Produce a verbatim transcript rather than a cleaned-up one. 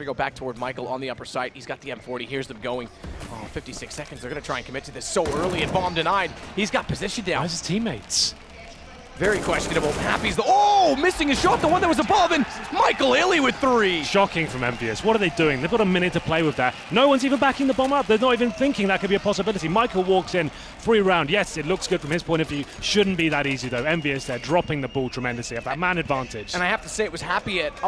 to go back toward Michael on the upper side. He's got the M forty. Here's them going. Oh, fifty-six seconds. They're going to try and commit to this so early, and bomb denied. He's got position down. How's his teammates? Very questionable. Happy's the, oh, missing his shot, the one that was above, and Michael Illy with three. Shocking from Envious. What are they doing? They've got a minute to play with that. No one's even backing the bomb up. They're not even thinking that could be a possibility. Michael walks in, free round. Yes, it looks good from his point of view. Shouldn't be that easy, though. Envious, they're dropping the ball tremendously. Have that man advantage. And I have to say, it was Happy at